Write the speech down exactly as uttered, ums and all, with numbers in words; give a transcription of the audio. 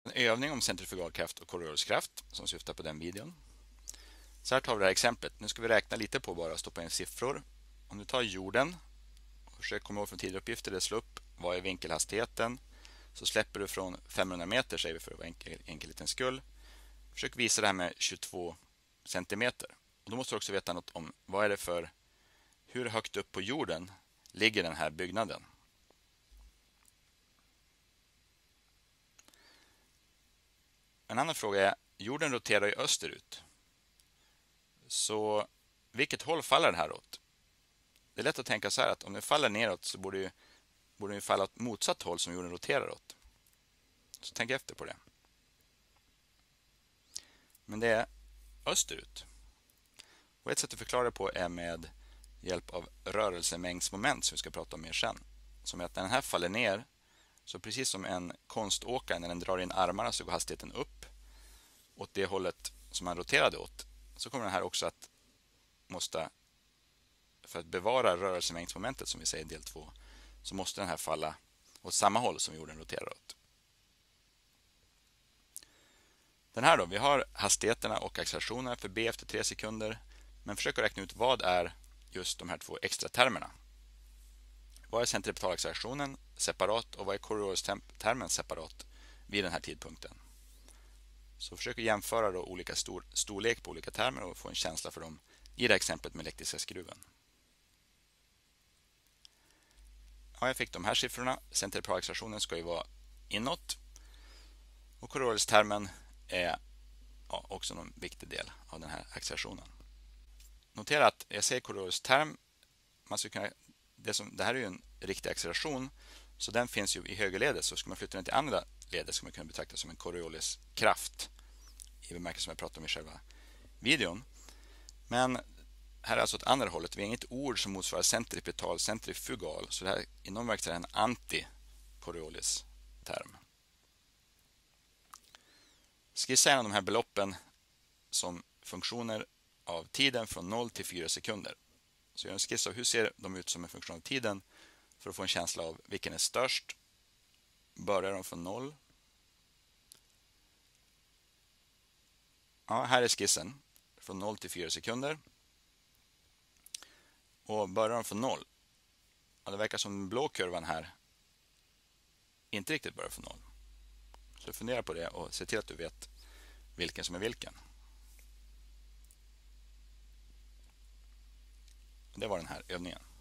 En övning om centrifugalkraft och Corioliskraft som syftar på den videon. Så här tar vi det här exemplet. Nu ska vi räkna lite på bara och stoppa in siffror. Om du tar jorden och försöker komma ihåg från tidigare uppgifter, det slå upp vad är vinkelhastigheten, så släpper du från femhundra meter, säger vi för att vara enkel, enkelhetens skull. Försök visa det här med tjugotvå centimeter. Och då måste du också veta något om vad är det för, hur högt upp på jorden ligger den här byggnaden. En annan fråga är, jorden roterar ju österut. Så vilket håll faller det här åt? Det är lätt att tänka så här att om den faller neråt så borde, ju, borde den falla åt motsatt håll som jorden roterar åt. Så tänk efter på det. Men det är österut. Och ett sätt att förklara det på är med hjälp av rörelsemängdsmoment som vi ska prata om mer sen. Som är att när den här faller ner, så precis som en konståkare när den drar in armarna så går hastigheten upp åt det hållet som man roterade åt. Så kommer den här också att måste, för att bevara rörelsemängdsmomentet som vi säger i del två, så måste den här falla åt samma håll som jorden roterar åt. Den här då, vi har hastigheterna och accelerationerna för B efter tre sekunder, men försök att räkna ut vad är just de här två extra termerna. Vad är centripetalaccelerationen separat och vad är Coriolis-termen separat vid den här tidpunkten? Så försök att jämföra då olika stor, storlek på olika termer och få en känsla för dem i det exemplet med elektriska skruven. Ja, jag fick de här siffrorna. Centripetalaccelerationen ska ju vara inåt. Och Coriolis-termen är ja, också en viktig del av den här accelerationen. Notera att jag säger Coriolis-term. Man ska kunna, det, som, det här är ju en riktig acceleration, så den finns ju i högerledet. Så ska man flytta den till andra ledet ska man kunna betrakta som en Coriolis-kraft i bemärkelsen som jag pratade om i själva videon. Men här är alltså åt andra hållet. Vi har inget ord som motsvarar centripetal, centrifugal. Så det här i någon bemärkelse är en anti-Coriolis-term. Skissa en av de här beloppen som funktioner av tiden från noll till fyra sekunder. Så gör en skiss av hur ser de ut som en funktion av tiden för att få en känsla av vilken är störst. Börjar de från noll? Ja, här är skissen från noll till fyra sekunder. Och börjar de från noll? Ja, det verkar som den blå kurvan här inte riktigt börjar från noll. Så fundera på det och se till att du vet vilken som är vilken. Det var den här övningen.